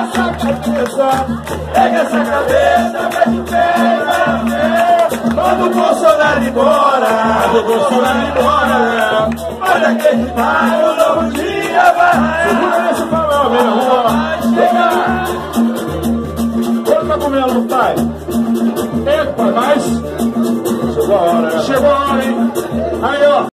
essa cabeça, pega essa cabeça, mete o pé e vai a pé. Manda o Bolsonaro embora, manda o Bolsonaro embora. Pode acreditar, eu não digo.